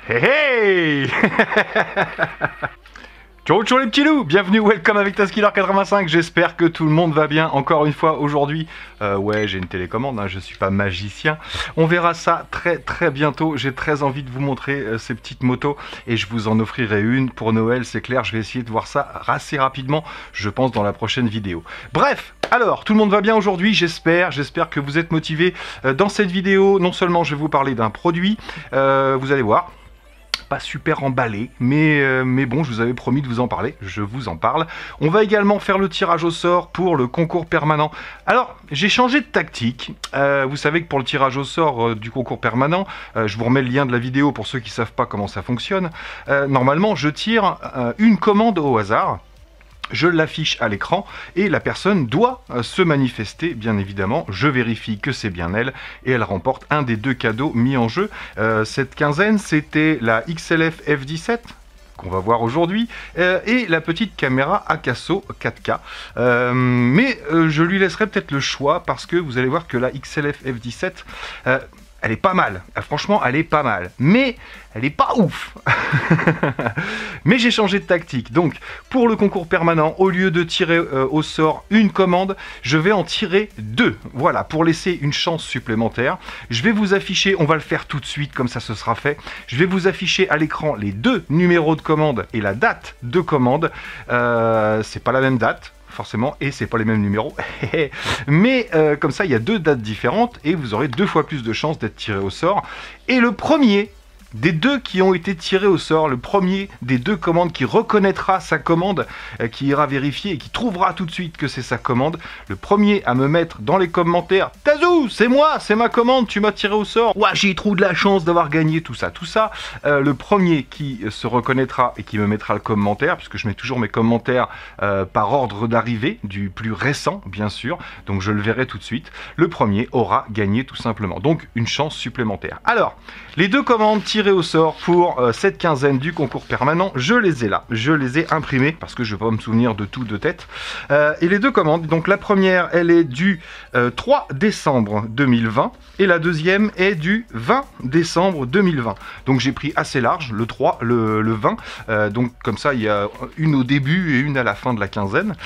Hey hey. Ciao ciao les petits loups, bienvenue, welcome avec Taskiller85, j'espère que tout le monde va bien. Encore une fois aujourd'hui, ouais j'ai une télécommande, hein, je suis pas magicien. On verra ça très bientôt, j'ai très envie de vous montrer ces petites motos et je vous en offrirai une pour Noël, c'est clair, je vais essayer de voir ça assez rapidement, je pense dans la prochaine vidéo. Bref, alors tout le monde va bien aujourd'hui, j'espère que vous êtes motivés. Dans cette vidéo, non seulement je vais vous parler d'un produit, vous allez voir, pas super emballé, mais bon, je vous avais promis de vous en parler, je vous en parle. On va également faire le tirage au sort pour le concours permanent. Alors, j'ai changé de tactique. Vous savez que pour le tirage au sort du concours permanent, je vous remets le lien de la vidéo pour ceux qui ne savent pas comment ça fonctionne. Normalement, je tire une commande au hasard. Je l'affiche à l'écran et la personne doit se manifester, bien évidemment. Je vérifie que c'est bien elle et elle remporte un des deux cadeaux mis en jeu. Cette quinzaine, c'était la XLF F17 qu'on va voir aujourd'hui, et la petite caméra Akaso 4K. Mais je lui laisserai peut-être le choix parce que vous allez voir que la XLF F17... elle est pas mal, franchement elle est pas mal, mais elle est pas ouf. Mais j'ai changé de tactique, donc pour le concours permanent, au lieu de tirer au sort une commande, je vais en tirer deux, voilà, pour laisser une chance supplémentaire. Je vais vous afficher, on va le faire tout de suite, comme ça ce sera fait, je vais vous afficher à l'écran les deux numéros de commande et la date de commande. C'est pas la même date, forcément, et c'est pas les mêmes numéros, mais comme ça il y a deux dates différentes et vous aurez deux fois plus de chances d'être tiré au sort. Et le premier des deux qui ont été tirés au sort, le premier des deux commandes qui reconnaîtra sa commande, qui ira vérifier et qui trouvera tout de suite que c'est sa commande, le premier à me mettre dans les commentaires « Tazou, c'est moi, c'est ma commande, tu m'as tiré au sort, ouah, j'ai trop de la chance d'avoir gagné, tout ça, le premier qui se reconnaîtra et qui me mettra le commentaire, puisque je mets toujours mes commentaires par ordre d'arrivée, du plus récent, bien sûr, donc je le verrai tout de suite, le premier aura gagné tout simplement, donc une chance supplémentaire. Alors, les deux commandes tirées au sort pour cette quinzaine du concours permanent, je les ai là, je les ai imprimées parce que je ne vais pas me souvenir de tout de tête. Et les deux commandes, donc la première elle est du 3 décembre 2020 et la deuxième est du 20 décembre 2020. Donc j'ai pris assez large, le 3, le 20, donc comme ça il y a une au début et une à la fin de la quinzaine.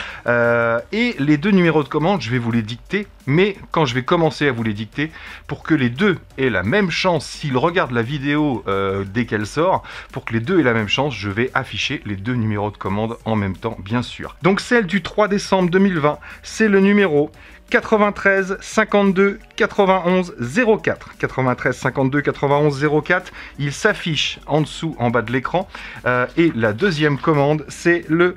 Et les deux numéros de commande, je vais vous les dicter, mais quand je vais commencer à vous les dicter, pour que les deux aient la même chance, s'ils regardent la vidéo dès qu'elle sort, pour que les deux aient la même chance, je vais afficher les deux numéros de commande en même temps, bien sûr. Donc celle du 3 décembre 2020, c'est le numéro 93 52 91 04. 93 52 91 04, il s'affiche en dessous, en bas de l'écran. Et la deuxième commande, c'est le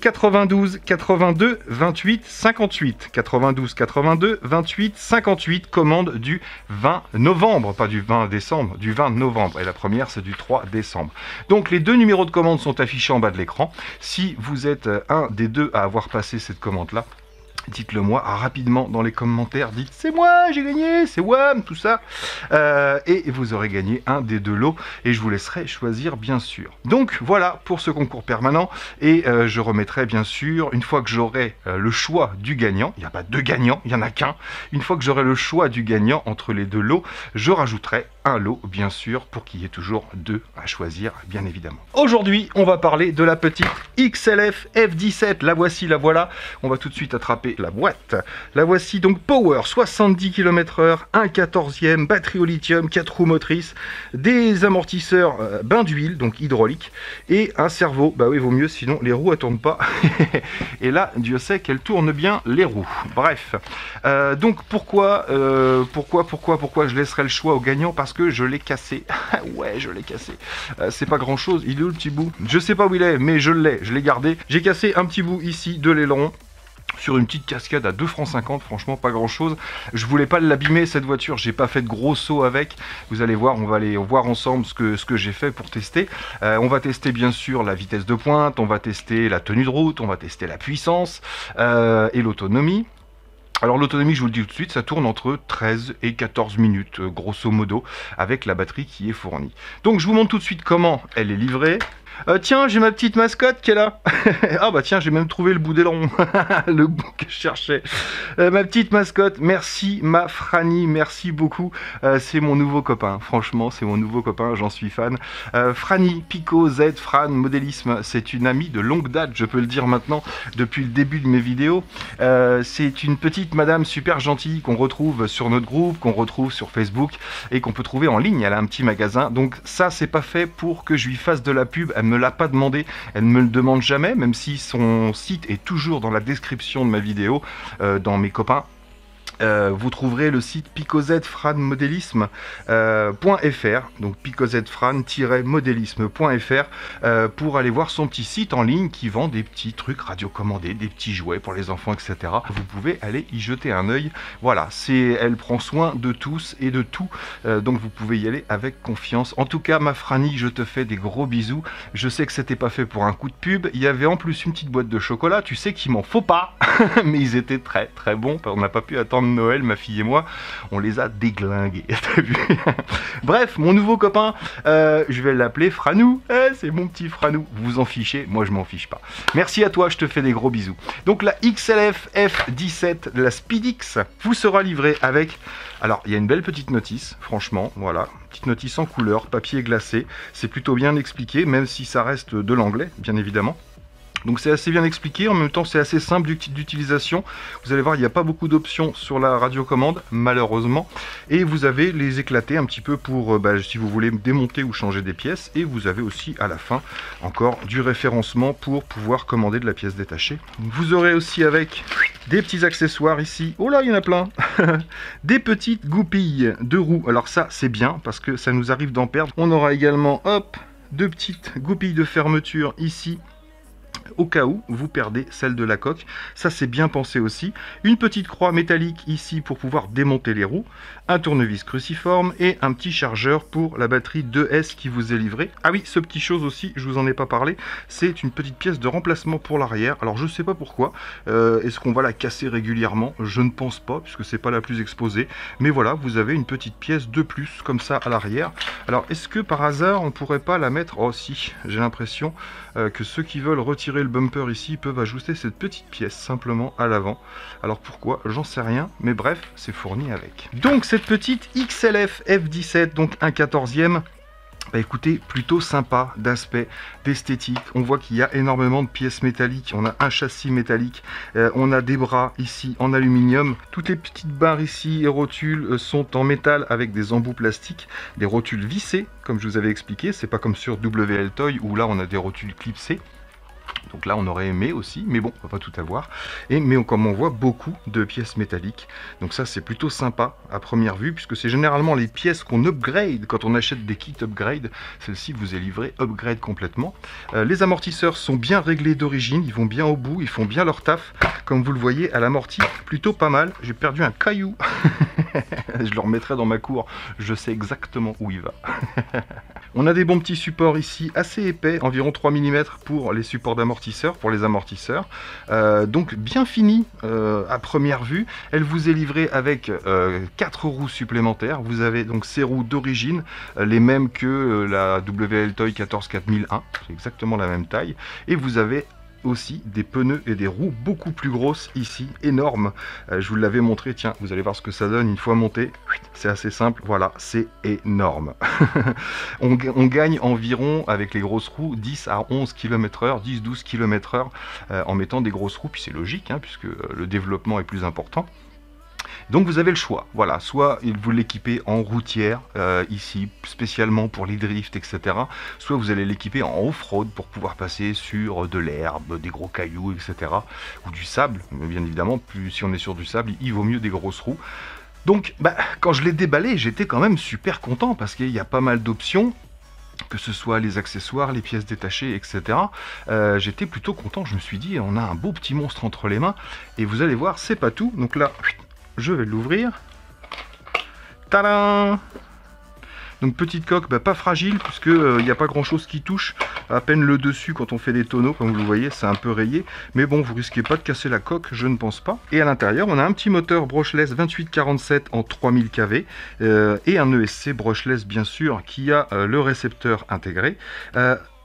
92 82 28 58. 92 82 28 58, commande du 20 novembre, pas du 20 décembre, du 20 novembre. Et la première, c'est du 3 décembre. Donc les deux numéros de commande sont affichés en bas de l'écran. Si vous êtes un des deux à avoir passé cette commande-là, dites-le moi rapidement dans les commentaires, dites c'est moi, j'ai gagné, c'est WAM, tout ça. Et vous aurez gagné un des deux lots et je vous laisserai choisir bien sûr. Donc voilà pour ce concours permanent et je remettrai bien sûr, une fois que j'aurai le choix du gagnant, il n'y a pas deux gagnants, il n'y en a qu'un, une fois que j'aurai le choix du gagnant entre les deux lots, je rajouterai un lot bien sûr pour qu'il y ait toujours deux à choisir bien évidemment. Aujourd'hui on va parler de la petite XLF F17, la voici, la voilà, on va tout de suite attraper la boîte. La voici donc Power, 70 km/h, 1/14e, batterie au lithium, 4 roues motrices, des amortisseurs bain d'huile, donc hydraulique, et un servo, bah oui vaut mieux sinon les roues ne tournent pas. Et là Dieu sait qu'elles tournent bien les roues. Bref, donc pourquoi je laisserai le choix au gagnant? Parce que je l'ai cassé. Ouais, je l'ai cassé. C'est pas grand chose, il est où le petit bout? Je sais pas où il est, mais je l'ai gardé. J'ai cassé un petit bout ici de l'aileron sur une petite cascade à 2 francs 50, franchement pas grand chose. Je voulais pas l'abîmer cette voiture, j'ai pas fait de gros sauts avec. Vous allez voir, on va aller voir ensemble ce que j'ai fait pour tester. On va tester bien sûr la vitesse de pointe, on va tester la tenue de route, on va tester la puissance et l'autonomie. Alors l'autonomie, je vous le dis tout de suite, ça tourne entre 13 et 14 minutes, grosso modo, avec la batterie qui est fournie. Donc je vous montre tout de suite comment elle est livrée. Tiens, j'ai ma petite mascotte qui est là. Ah bah tiens, j'ai même trouvé le bout d'aileron. Le bout que je cherchais. Ma petite mascotte, merci ma Franny, merci beaucoup. C'est mon nouveau copain, franchement, c'est mon nouveau copain, j'en suis fan. Franny, Pico, Z, Fran, modélisme, c'est une amie de longue date, je peux le dire maintenant, depuis le début de mes vidéos. C'est une petite madame super gentille qu'on retrouve sur notre groupe, qu'on retrouve sur Facebook et qu'on peut trouver en ligne. Elle a un petit magasin, donc ça c'est pas fait pour que je lui fasse de la pub, elle me l'a pas demandé, elle ne me le demande jamais, même si son site est toujours dans la description de ma vidéo, dans mes copains. Vous trouverez le site picozfranmodélisme.fr, donc picozfran-modélisme.fr, pour aller voir son petit site en ligne qui vend des petits trucs radiocommandés, des petits jouets pour les enfants, etc. Vous pouvez aller y jeter un œil. Voilà, elle prend soin de tous et de tout, donc vous pouvez y aller avec confiance. En tout cas, ma Franny, je te fais des gros bisous. Je sais que c'était pas fait pour un coup de pub. Il y avait en plus une petite boîte de chocolat. Tu sais qu'il m'en faut pas, mais ils étaient très très bons. On n'a pas pu attendre Noël, ma fille et moi, on les a déglingués, t'as vu. Bref, mon nouveau copain, je vais l'appeler Franou, c'est mon petit Franou, vous vous en fichez, moi je m'en fiche pas. Merci à toi, je te fais des gros bisous. Donc la XLF F17, la Speedix, vous sera livrée avec, alors il y a une belle petite notice, franchement, voilà, petite notice en couleur, papier glacé, c'est plutôt bien expliqué, même si ça reste de l'anglais, bien évidemment. Donc c'est assez bien expliqué, en même temps c'est assez simple d'utilisation. Vous allez voir, il n'y a pas beaucoup d'options sur la radiocommande, malheureusement. Et vous avez les éclatés un petit peu pour, si vous voulez démonter ou changer des pièces. Et vous avez aussi à la fin encore du référencement pour pouvoir commander de la pièce détachée. Vous aurez aussi avec des petits accessoires ici. Oh là, il y en a plein. Des petites goupilles de roues. Alors ça c'est bien parce que ça nous arrive d'en perdre. On aura également, hop, deux petites goupilles de fermeture ici, au cas où vous perdez celle de la coque. Ça c'est bien pensé aussi. Une petite croix métallique ici pour pouvoir démonter les roues, un tournevis cruciforme et un petit chargeur pour la batterie 2S qui vous est livrée. Ah oui, ce petit chose aussi, je vous en ai pas parlé, c'est une petite pièce de remplacement pour l'arrière. Alors je sais pas pourquoi, est-ce qu'on va la casser régulièrement? Je ne pense pas, puisque c'est pas la plus exposée, mais voilà, vous avez une petite pièce de plus comme ça à l'arrière. Alors est-ce que par hasard on pourrait pas la mettre? Oh si, j'ai l'impression que ceux qui veulent retirer le bumper ici peuvent ajuster cette petite pièce simplement à l'avant. Alors pourquoi? J'en sais rien, mais bref, c'est fourni avec. Donc cette petite XLF F17, donc un 14e, bah écoutez, plutôt sympa d'aspect, d'esthétique. On voit qu'il y a énormément de pièces métalliques. On a un châssis métallique, on a des bras ici en aluminium. Toutes les petites barres ici et rotules sont en métal avec des embouts plastiques, des rotules vissées, comme je vous avais expliqué. C'est pas comme sur WL Toy où là on a des rotules clipsées. Donc là on aurait aimé aussi, mais bon, on va pas tout avoir. Mais comme on voit beaucoup de pièces métalliques, donc ça c'est plutôt sympa à première vue, puisque c'est généralement les pièces qu'on upgrade quand on achète des kits upgrade. Celle-ci vous est livrée upgrade complètement. Les amortisseurs sont bien réglés d'origine, ils vont bien au bout, ils font bien leur taf. Comme vous le voyez à l'amorti, plutôt pas mal. J'ai perdu un caillou, je le remettrai dans ma cour, je sais exactement où il va. On a des bons petits supports ici, assez épais, environ 3 mm pour les supports d'amortisseurs, pour les amortisseurs. Donc bien fini à première vue. Elle vous est livrée avec 4 roues supplémentaires. Vous avez donc ces roues d'origine, les mêmes que la WL Toy 14401, c'est exactement la même taille. Et vous avez aussi des pneus et des roues beaucoup plus grosses ici, énormes. Je vous l'avais montré, tiens, vous allez voir ce que ça donne une fois monté. C'est assez simple, voilà, c'est énorme. on gagne environ, avec les grosses roues, 10 à 11 km/h, 10-12 km/h en mettant des grosses roues, puis c'est logique, hein, puisque le développement est plus important. Donc vous avez le choix, voilà, soit vous l'équipez en routière, ici, spécialement pour les drifts, etc. Soit vous allez l'équiper en off-road pour pouvoir passer sur de l'herbe, des gros cailloux, etc. Ou du sable, bien évidemment, plus si on est sur du sable, il vaut mieux des grosses roues. Donc, quand je l'ai déballé, j'étais quand même super content, parce qu'il y a pas mal d'options, que ce soit les accessoires, les pièces détachées, etc. J'étais plutôt content, je me suis dit, on a un beau petit monstre entre les mains, et vous allez voir, c'est pas tout, donc là... Je vais l'ouvrir. Tadam! Donc petite coque, pas fragile, puisque il n'y a pas grand chose qui touche. À peine le dessus quand on fait des tonneaux, comme vous le voyez, c'est un peu rayé. Mais bon, vous risquez pas de casser la coque, je ne pense pas. Et à l'intérieur, on a un petit moteur brushless 2847 en 3000 kV. Et un ESC brushless, bien sûr, qui a le récepteur intégré.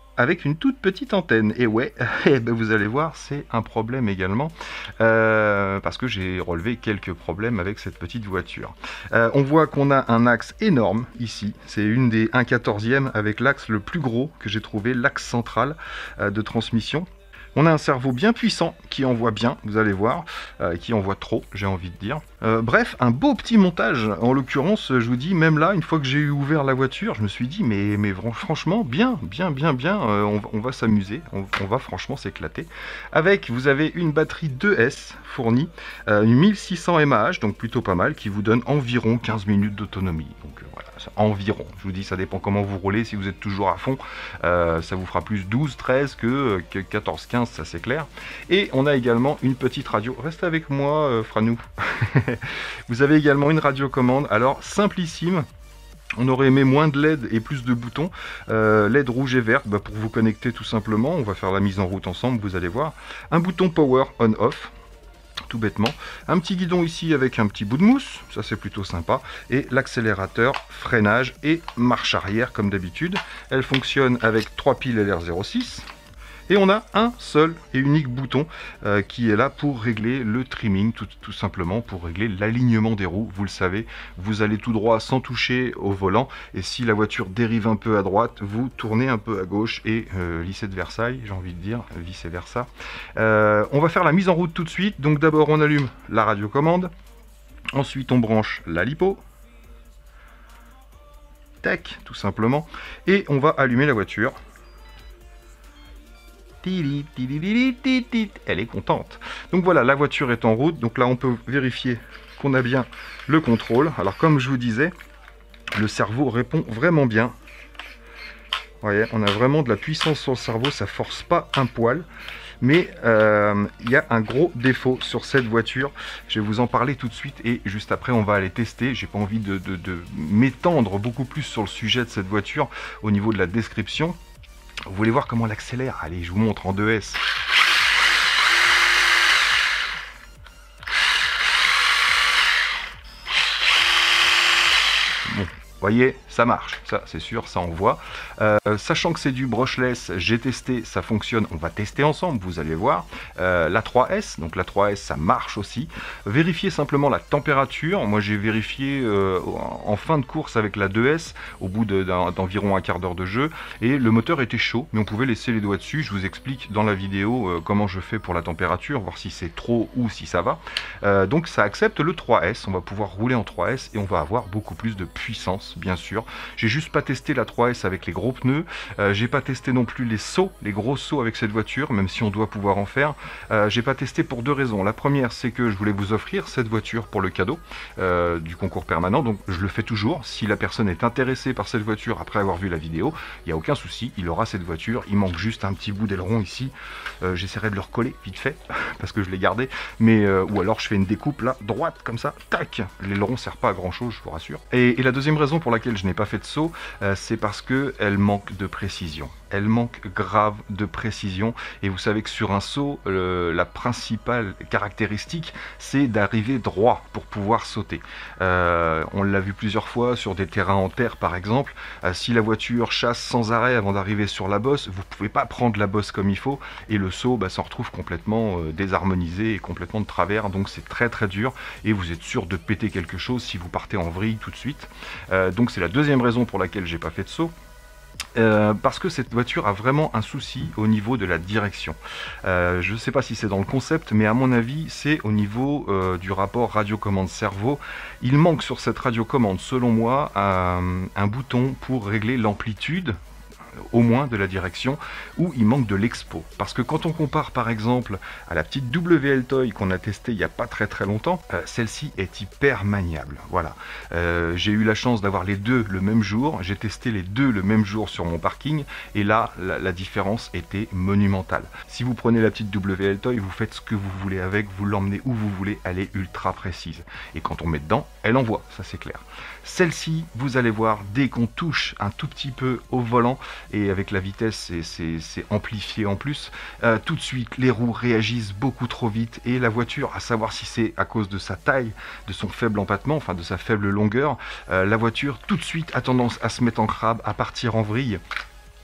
avec une toute petite antenne. Et ouais, eh ben vous allez voir, c'est un problème également, parce que j'ai relevé quelques problèmes avec cette petite voiture. On voit qu'on a un axe énorme ici, c'est une des 1/14e avec l'axe le plus gros que j'ai trouvé, l'axe central de transmission. On a un cerveau bien puissant qui envoie bien, vous allez voir, qui envoie trop, j'ai envie de dire. Bref, un beau petit montage. En l'occurrence, je vous dis, même là, une fois que j'ai ouvert la voiture, je me suis dit, mais franchement, bien, on va s'amuser, on va franchement s'éclater. Avec, vous avez une batterie 2S fournie, une 1600 mAh, donc plutôt pas mal, qui vous donne environ 15 minutes d'autonomie. Donc voilà, environ. Je vous dis, ça dépend comment vous roulez. Si vous êtes toujours à fond, ça vous fera plus 12, 13 que 14, 15, ça c'est clair. Et on a également une petite radio. Reste avec moi, Franou. Vous avez également une radiocommande. Alors, simplissime. On aurait aimé moins de LED et plus de boutons. LED rouge et vert, pour vous connecter tout simplement. On va faire la mise en route ensemble, vous allez voir. Un bouton power on-off. Tout bêtement, un petit guidon ici avec un petit bout de mousse, ça c'est plutôt sympa, et l'accélérateur, freinage et marche arrière comme d'habitude. Elle fonctionne avec 3 piles LR06, et on a un seul et unique bouton qui est là pour régler le trimming, tout simplement pour régler l'alignement des roues. Vous le savez, vous allez tout droit sans toucher au volant, et si la voiture dérive un peu à droite, vous tournez un peu à gauche, et lycée de Versailles, j'ai envie de dire, vice versa. On va faire la mise en route tout de suite. Donc d'abord on allume la radiocommande, ensuite on branche la lipo, tac, tout simplement, et on va allumer la voiture. Elle est contente. Donc voilà, la voiture est en route. Donc là, on peut vérifier qu'on a bien le contrôle. Alors, comme je vous disais, le cerveau répond vraiment bien. Vous voyez, on a vraiment de la puissance sur le cerveau. Ça force pas un poil. Mais il y a un gros défaut sur cette voiture. Je vais vous en parler tout de suite et juste après, on va aller tester. J'ai pas envie de m'étendre beaucoup plus sur le sujet de cette voiture au niveau de la description. Vous voulez voir comment elle accélère? Allez, je vous montre en 2S. Bon, vous voyez, ça marche, ça c'est sûr, ça envoie. Sachant que c'est du brushless, j'ai testé, ça fonctionne, on va tester ensemble, vous allez voir. La 3S, donc la 3S ça marche aussi. Vérifiez simplement la température. Moi j'ai vérifié en fin de course avec la 2S, au bout d'environ un quart d'heure de jeu, et le moteur était chaud, mais on pouvait laisser les doigts dessus. Je vous explique dans la vidéo comment je fais pour la température, voir si c'est trop ou si ça va. Donc ça accepte le 3S, on va pouvoir rouler en 3S et on va avoir beaucoup plus de puissance, bien sûr. J'ai juste pas testé la 3S avec les gros pneus, j'ai pas testé non plus les sauts, les gros sauts avec cette voiture, même si on doit pouvoir en faire. J'ai pas testé pour deux raisons. La première, c'est que je voulais vous offrir cette voiture pour le cadeau du concours permanent, donc je le fais toujours. Si la personne est intéressée par cette voiture après avoir vu la vidéo, il n'y a aucun souci, il aura cette voiture. Il manque juste un petit bout d'aileron ici, j'essaierai de le recoller vite fait parce que je l'ai gardé, mais ou alors je fais une découpe là, droite comme ça, tac, l'aileron sert pas à grand chose, je vous rassure. Et la deuxième raison pour laquelle je n'ai pas fait de saut, c'est parce que elle manque de précision. Elle manque grave de précision, et vous savez que sur un saut, la principale caractéristique, c'est d'arriver droit pour pouvoir sauter. On l'a vu plusieurs fois sur des terrains en terre par exemple. Si la voiture chasse sans arrêt avant d'arriver sur la bosse, vous pouvez pas prendre la bosse comme il faut, et le saut s'en retrouve complètement désharmonisé et complètement de travers, donc c'est très très dur, et vous êtes sûr de péter quelque chose si vous partez en vrille tout de suite. Donc c'est la deuxième raison pour laquelle j'ai pas fait de saut. Parce que cette voiture a vraiment un souci au niveau de la direction. Je ne sais pas si c'est dans le concept, mais à mon avis c'est au niveau du rapport radiocommande cerveau. Il manque sur cette radiocommande, selon moi, un bouton pour régler l'amplitude, au moins de la direction, où il manque de l'expo. Parce que quand on compare par exemple à la petite WL Toy qu'on a testée il n'y a pas très longtemps, celle-ci est hyper maniable. Voilà. J'ai eu la chance d'avoir les deux le même jour, j'ai testé les deux le même jour sur mon parking, et là la différence était monumentale. Si vous prenez la petite WL Toy, vous faites ce que vous voulez avec, vous l'emmenez où vous voulez, elle est ultra précise. Et quand on met dedans, elle envoie, ça c'est clair. Celle-ci, vous allez voir, dès qu'on touche un tout petit peu au volant, et avec la vitesse c'est amplifié en plus, tout de suite les roues réagissent beaucoup trop vite, et la voiture, à savoir si c'est à cause de sa taille, de son faible empattement, enfin de sa faible longueur, la voiture tout de suite a tendance à se mettre en crabe, à partir en vrille.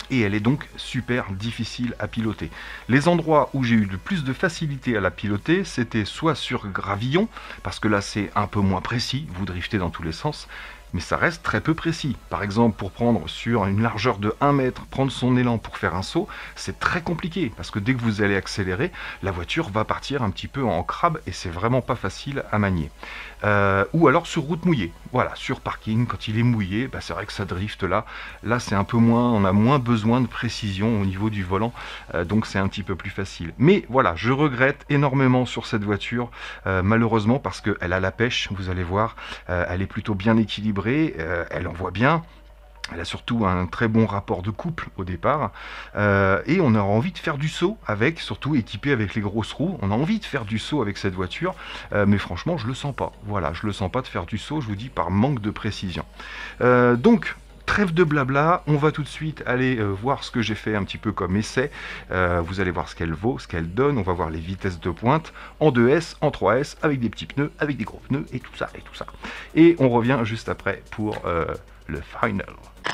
et elle est donc super difficile à piloter. Les endroits où j'ai eu le plus de facilité à la piloter, c'était soit sur gravillon, parce que là c'est un peu moins précis, vous driftez dans tous les sens, mais ça reste très peu précis. Par exemple, pour prendre sur une largeur de 1 mètre, prendre son élan pour faire un saut, c'est très compliqué, parce que dès que vous allez accélérer, la voiture va partir un petit peu en crabe, et c'est vraiment pas facile à manier. Ou alors sur route mouillée, voilà, sur parking, quand il est mouillé, bah c'est vrai que ça drift là c'est un peu moins, on a moins besoin de précision au niveau du volant, donc c'est un petit peu plus facile. Mais voilà, je regrette énormément sur cette voiture, malheureusement, parce qu'elle a la pêche, vous allez voir, elle est plutôt bien équilibrée, elle envoie bien. Elle a surtout un très bon rapport de couple au départ, et on a envie de faire du saut avec, surtout équipé avec les grosses roues, on a envie de faire du saut avec cette voiture, mais franchement je le sens pas, voilà, je le sens pas de faire du saut, je vous dis, par manque de précision. Donc, trêve de blabla, on va tout de suite aller voir ce que j'ai fait un petit peu comme essai. Vous allez voir ce qu'elle vaut, ce qu'elle donne, on va voir les vitesses de pointe en 2S, en 3S, avec des petits pneus, avec des gros pneus, et tout ça, et tout ça. Et on revient juste après pour le final.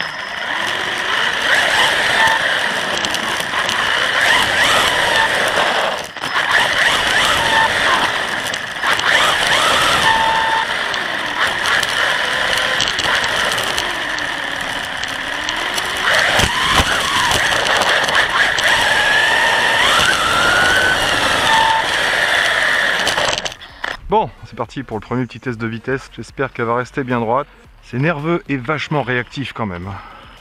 Bon, c'est parti pour le premier petit test de vitesse, j'espère qu'elle va rester bien droite. C'est nerveux et vachement réactif quand même.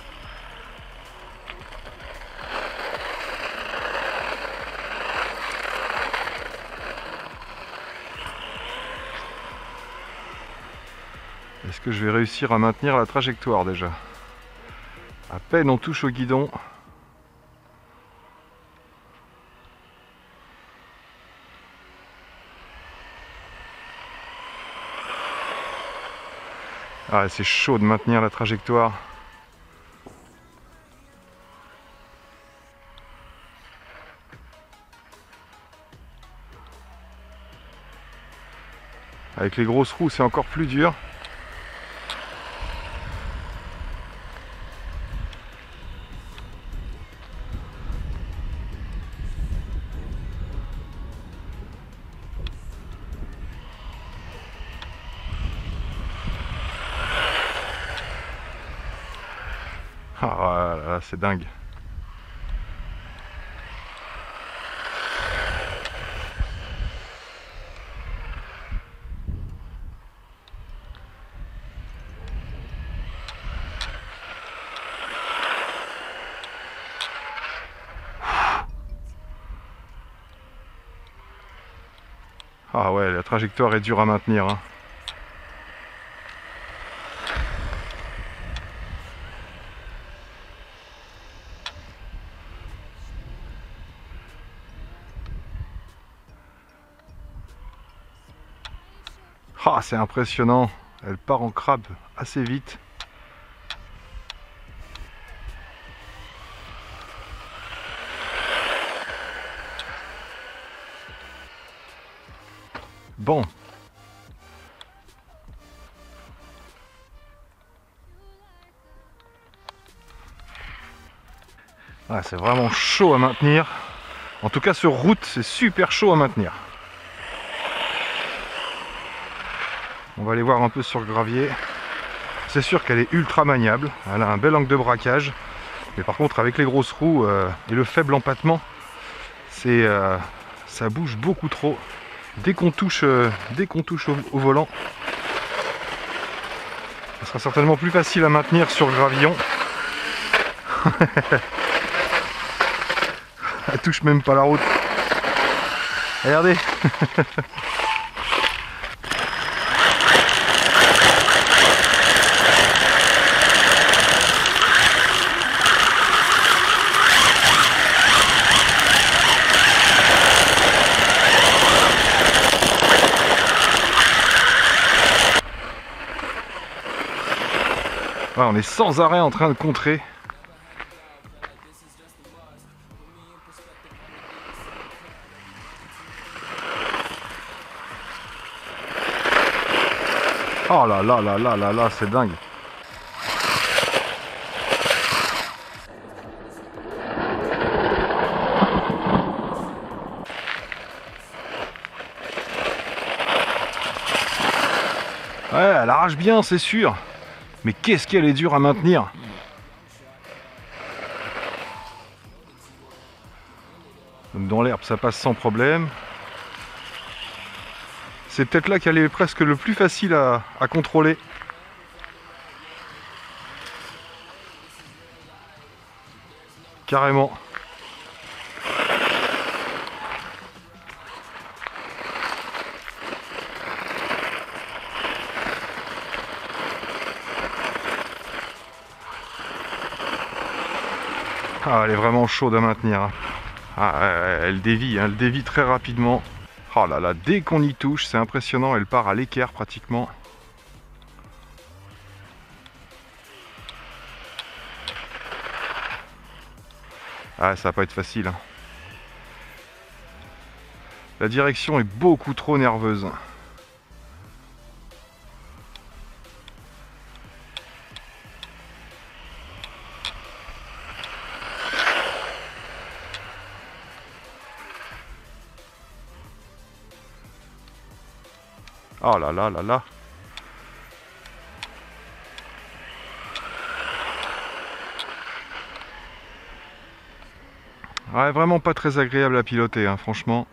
Est-ce que je vais réussir à maintenir la trajectoire déjà? À peine on touche au guidon. Ah, c'est chaud de maintenir la trajectoire. Avec les grosses roues, c'est encore plus dur. Ah là là, c'est dingue. Ah ouais, la trajectoire est dure à maintenir, hein. Ah, c'est impressionnant. Elle part en crabe assez vite. Bon. Ah, c'est vraiment chaud à maintenir. En tout cas, sur route, c'est super chaud à maintenir. On va aller voir un peu sur le gravier. C'est sûr qu'elle est ultra maniable. Elle a un bel angle de braquage. Mais par contre, avec les grosses roues et le faible empattement, ça bouge beaucoup trop. Dès qu'on touche au volant, ça sera certainement plus facile à maintenir sur le gravillon. Elle touche même pas la route. Regardez. Ouais, on est sans arrêt en train de contrer. Oh là là là là là là, c'est dingue. arrache bien, c'est sûr. Mais qu'est-ce qu'elle est dure à maintenir. Donc dans l'herbe, ça passe sans problème. C'est peut-être là qu'elle est presque le plus facile à contrôler. Carrément. Ah, elle est vraiment chaude à maintenir. Ah, elle dévie très rapidement. Oh là là, dès qu'on y touche, c'est impressionnant, elle part à l'équerre pratiquement. Ah, ça va pas être facile. Hein. La direction est beaucoup trop nerveuse. Oh là là là là. Ouais, vraiment pas très agréable à piloter, hein, franchement.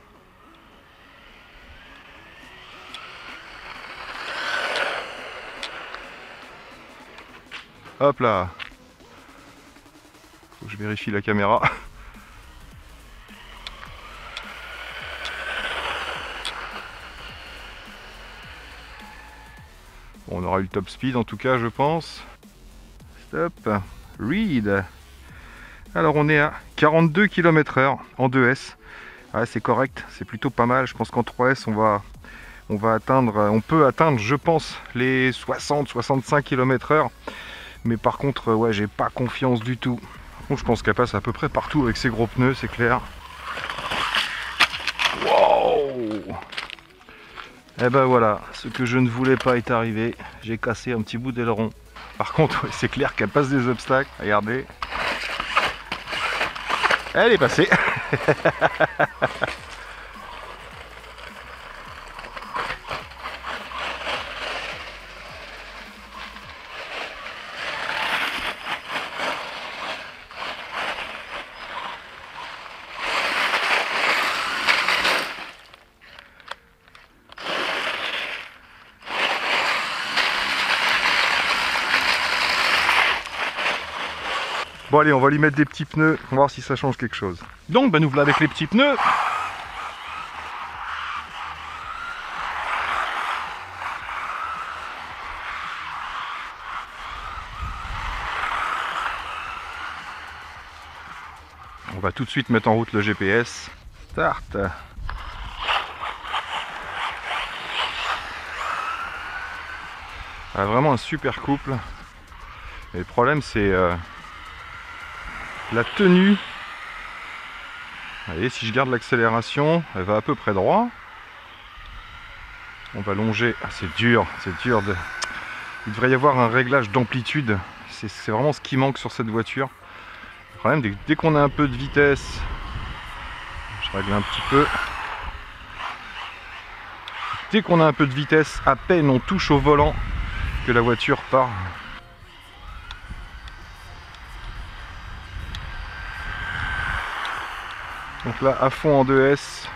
Hop là. Faut que je vérifie la caméra. Bon, on aura eu le top speed en tout cas, je pense. Stop. Read. Alors on est à 42 km/h en 2S. Ouais, c'est correct, c'est plutôt pas mal. Je pense qu'en 3S on peut atteindre, je pense, les 60-65 km/h. Mais par contre, ouais, j'ai pas confiance du tout. Bon, je pense qu'elle passe à peu près partout avec ses gros pneus, c'est clair. Wow! Et ben voilà, ce que je ne voulais pas est arrivé. J'ai cassé un petit bout d'aileron. Par contre, ouais, c'est clair qu'elle passe des obstacles. Regardez. Elle est passée. Bon allez, on va lui mettre des petits pneus, on va voir si ça change quelque chose. Donc nous voilà avec les petits pneus. On va tout de suite mettre en route le GPS. Start. Ah, vraiment un super couple. Et le problème c'est la tenue. Vous voyez, si je garde l'accélération, elle va à peu près droit. On va longer. Ah, c'est dur de... Il devrait y avoir un réglage d'amplitude. C'est vraiment ce qui manque sur cette voiture. Le problème, dès qu'on a un peu de vitesse, je règle un petit peu. Dès qu'on a un peu de vitesse, à peine on touche au volant que la voiture part. Donc là, à fond en 2S.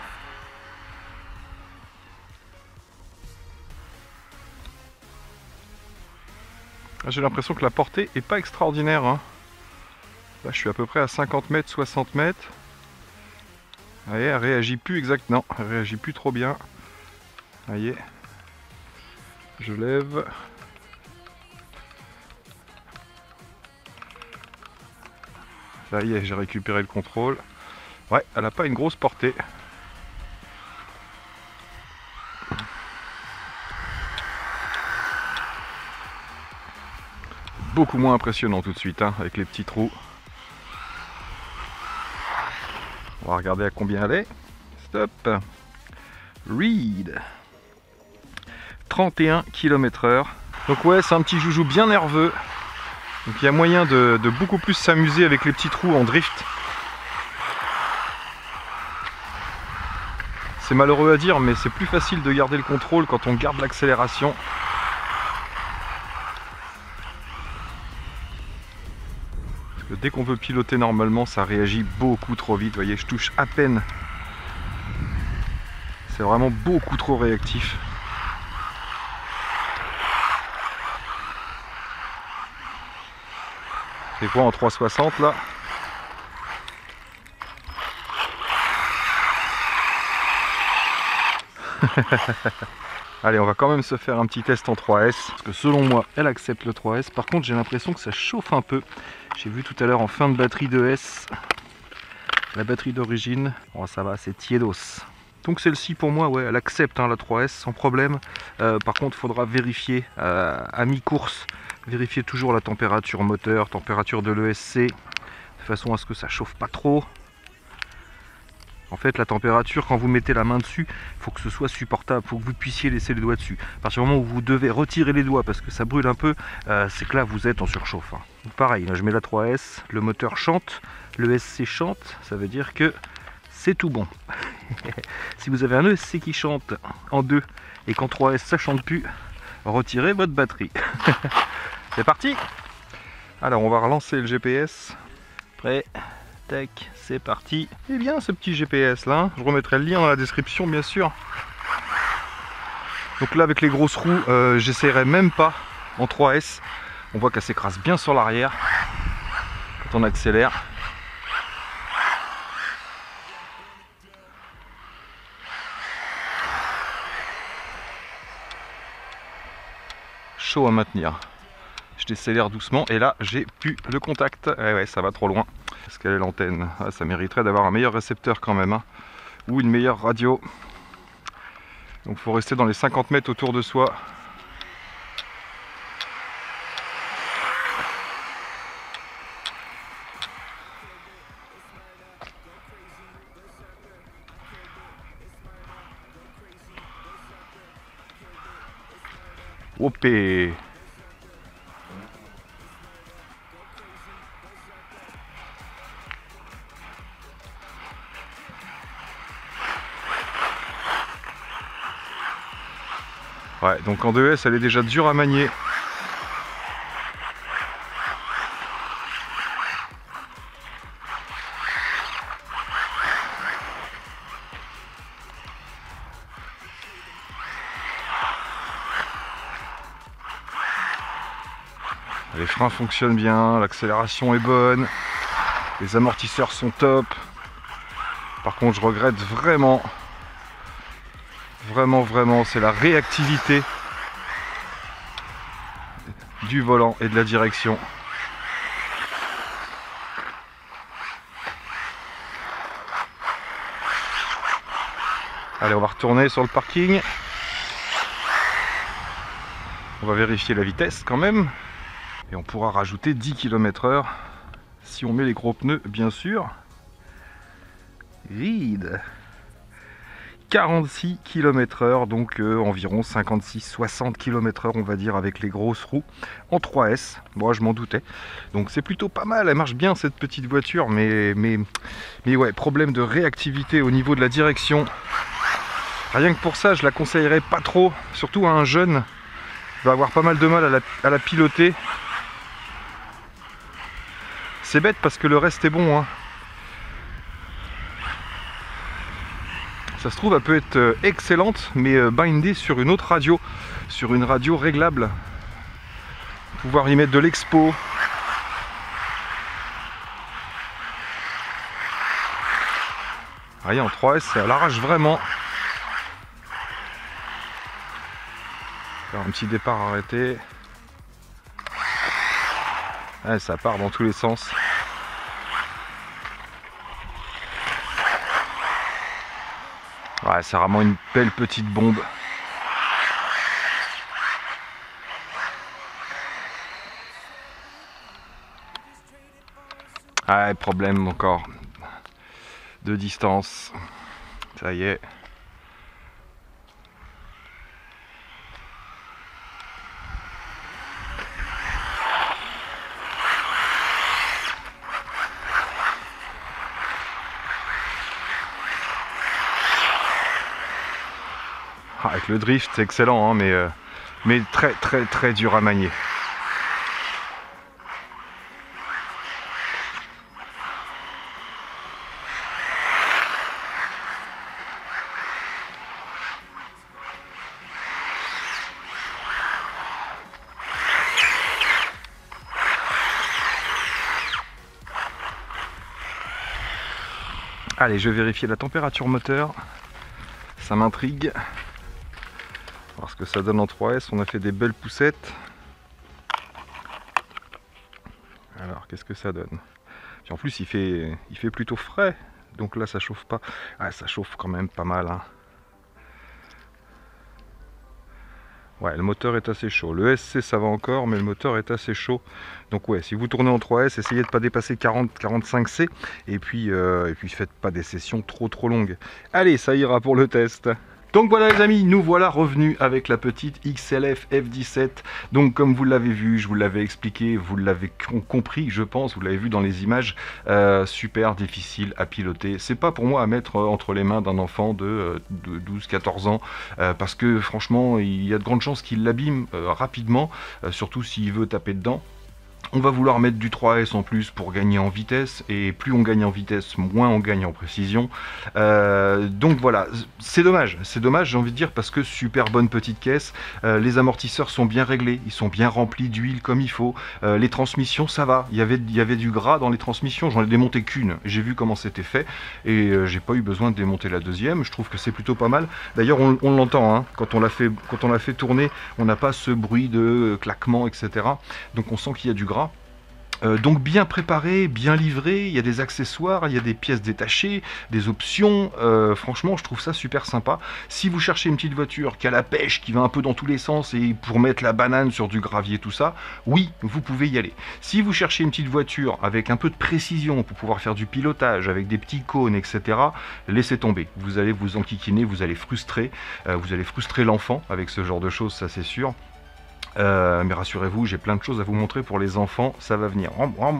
J'ai l'impression que la portée est pas extraordinaire. Hein. Là, je suis à peu près à 50 mètres, 60 mètres. Vous voyez, elle réagit plus exactement. Elle réagit plus trop bien. Vous voyez. Je lève. Ça y est, j'ai récupéré le contrôle. Ouais, elle n'a pas une grosse portée. Beaucoup moins impressionnant tout de suite, hein, avec les petits trous. On va regarder à combien elle est. Stop. Read. 31 km/h. Donc ouais, c'est un petit joujou bien nerveux. Donc il y a moyen de beaucoup plus s'amuser avec les petits trous en drift. C'est malheureux à dire, mais c'est plus facile de garder le contrôle quand on garde l'accélération. Dès qu'on veut piloter normalement, ça réagit beaucoup trop vite. Vous voyez, je touche à peine. C'est vraiment beaucoup trop réactif. C'est quoi en 360 là? Allez, on va quand même se faire un petit test en 3S, parce que selon moi, elle accepte le 3S. Par contre, j'ai l'impression que ça chauffe un peu. J'ai vu tout à l'heure en fin de batterie de S, la batterie d'origine. Bon, ça va, c'est tiédos. Donc celle-ci, pour moi, ouais, elle accepte hein, la 3S sans problème. Par contre, il faudra vérifier à mi-course, vérifier toujours la température moteur, température de l'ESC, de façon à ce que ça chauffe pas trop. En fait, la température, quand vous mettez la main dessus, il faut que ce soit supportable, il faut que vous puissiez laisser les doigts dessus. À partir du moment où vous devez retirer les doigts parce que ça brûle un peu, c'est que là, vous êtes en surchauffe. Hein. Donc pareil, là, je mets la 3S, le moteur chante, le SC chante, ça veut dire que c'est tout bon. Si vous avez un ESC qui chante en 2 et qu'en 3S ça chante plus, retirez votre batterie. C'est parti! Alors, on va relancer le GPS. Prêt? Tac, c'est parti. Et bien ce petit GPS là, je remettrai le lien dans la description bien sûr. Donc là avec les grosses roues, j'essaierai même pas en 3S. On voit qu'elle s'écrase bien sur l'arrière quand on accélère. Chaud à maintenir. Je décélère doucement et là j'ai plus le contact. Ouais, ça va trop loin. Parce qu'elle est l'antenne. Ah, ça mériterait d'avoir un meilleur récepteur quand même. Hein. Ou une meilleure radio. Donc il faut rester dans les 50 mètres autour de soi. OP. Ouais, donc en 2S, elle est déjà dure à manier. Les freins fonctionnent bien, l'accélération est bonne, les amortisseurs sont top. Par contre, je regrette vraiment, c'est la réactivité du volant et de la direction. Allez, on va retourner sur le parking. On va vérifier la vitesse quand même. Et on pourra rajouter 10 km/h si on met les gros pneus, bien sûr. Vide. 46 km/h, donc environ 56-60 km/h on va dire avec les grosses roues en 3S. Moi je m'en doutais. Donc c'est plutôt pas mal, elle marche bien cette petite voiture, mais ouais, problème de réactivité au niveau de la direction. Rien que pour ça, je la conseillerais pas trop, surtout à un jeune. Il va avoir pas mal de mal à la piloter. C'est bête parce que le reste est bon, hein. Ça se trouve, elle peut être excellente, mais bindée sur une autre radio, sur une radio réglable. Pouvoir y mettre de l'expo. Vous voyez, en 3S, ça l'arrache vraiment. Faire un petit départ arrêté. Ouais, ça part dans tous les sens. Ouais, c'est vraiment une belle petite bombe. Ouais, problème encore de distance. Ça y est. Avec le drift, c'est excellent, hein, mais très dur à manier. Allez, je vais vérifier la température moteur. Ça m'intrigue. Voir ce que ça donne en 3S. On a fait des belles poussettes. Alors, qu'est-ce que ça donne? Puis en plus, il fait plutôt frais. Donc là, ça chauffe pas. Ah, ça chauffe quand même pas mal, hein. Ouais, le moteur est assez chaud. Le SC, ça va encore, mais le moteur est assez chaud. Donc ouais, si vous tournez en 3S, essayez de ne pas dépasser 40-45 C. Et puis faites pas des sessions trop longues. Allez, ça ira pour le test. Donc voilà les amis, nous voilà revenus avec la petite XLF F17. Donc comme vous l'avez vu, je vous l'avais expliqué, vous l'avez compris je pense, vous l'avez vu dans les images, super difficile à piloter. C'est pas pour moi à mettre entre les mains d'un enfant de 12-14 ans, parce que franchement il y a de grandes chances qu'il l'abîme rapidement, surtout s'il veut taper dedans. On va vouloir mettre du 3S en plus pour gagner en vitesse, et plus on gagne en vitesse, moins on gagne en précision. Donc voilà, c'est dommage, j'ai envie de dire, parce que super bonne petite caisse, les amortisseurs sont bien réglés, ils sont bien remplis d'huile comme il faut, les transmissions ça va, il y avait du gras dans les transmissions, j'en ai démonté qu'une, j'ai vu comment c'était fait, et j'ai pas eu besoin de démonter la deuxième, je trouve que c'est plutôt pas mal. D'ailleurs on l'entend, hein, quand on l'a fait tourner, on n'a pas ce bruit de claquement, etc. Donc on sent qu'il y a du gras. Donc bien préparé, bien livré, il y a des accessoires, il y a des pièces détachées, des options, franchement je trouve ça super sympa. Si vous cherchez une petite voiture qui a la pêche, qui va un peu dans tous les sens et pour mettre la banane sur du gravier, tout ça, oui, vous pouvez y aller. Si vous cherchez une petite voiture avec un peu de précision pour pouvoir faire du pilotage, avec des petits cônes, etc., laissez tomber. Vous allez vous enquiquiner, vous allez frustrer l'enfant avec ce genre de choses, ça c'est sûr. Mais rassurez-vous, j'ai plein de choses à vous montrer pour les enfants, ça va venir.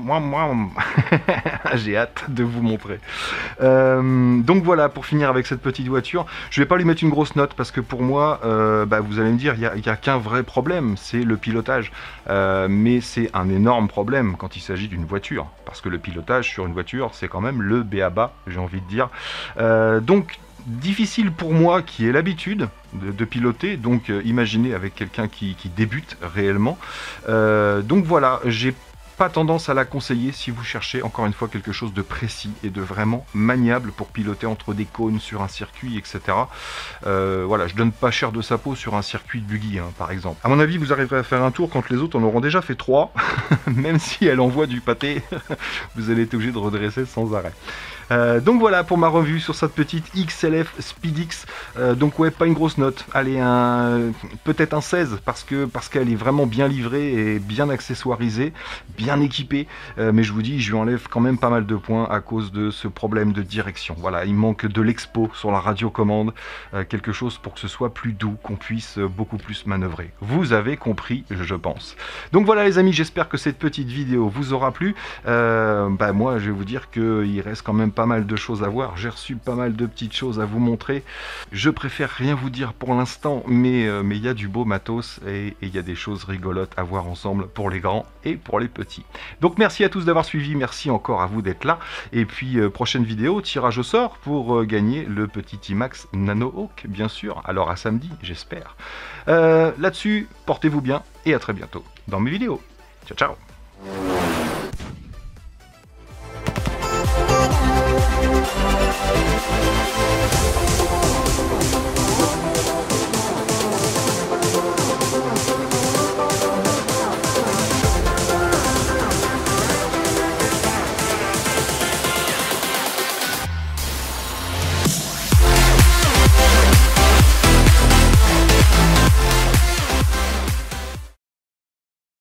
J'ai hâte de vous montrer. Donc voilà, pour finir avec cette petite voiture, je vais pas lui mettre une grosse note parce que pour moi, vous allez me dire, il y a qu'un vrai problème, c'est le pilotage. Mais c'est un énorme problème quand il s'agit d'une voiture, parce que le pilotage sur une voiture, c'est quand même le b.a.-ba, j'ai envie de dire. Donc difficile pour moi qui ai l'habitude de piloter, donc imaginez avec quelqu'un qui débute réellement. Donc voilà, j'ai pas tendance à la conseiller si vous cherchez encore une fois quelque chose de précis et de vraiment maniable pour piloter entre des cônes sur un circuit, etc. Voilà, je donne pas cher de sa peau sur un circuit de buggy, hein, par exemple. À mon avis, vous arriverez à faire un tour quand les autres en auront déjà fait 3, même si elle envoie du pâté, vous allez être obligé de redresser sans arrêt. Donc voilà pour ma revue sur cette petite XLF SpeedX. Donc ouais, pas une grosse note. Allez, peut-être un 16 parce qu'elle est vraiment bien livrée et bien accessoirisée, bien équipée. Mais je vous dis, je lui enlève quand même pas mal de points à cause de ce problème de direction. Voilà, il manque de l'expo sur la radiocommande, quelque chose pour que ce soit plus doux, qu'on puisse beaucoup plus manœuvrer. Vous avez compris, je pense. Donc voilà les amis, j'espère que cette petite vidéo vous aura plu. Moi, je vais vous dire qu'il reste quand même pas mal de choses à voir, j'ai reçu pas mal de petites choses à vous montrer. Je préfère rien vous dire pour l'instant, mais il y a du beau matos et il y a des choses rigolotes à voir ensemble pour les grands et pour les petits. Donc merci à tous d'avoir suivi, merci encore à vous d'être là, et puis prochaine vidéo, tirage au sort pour gagner le petit IMAX Nano Hawk, bien sûr, alors à samedi, j'espère. Là-dessus, portez-vous bien et à très bientôt dans mes vidéos. Ciao ciao.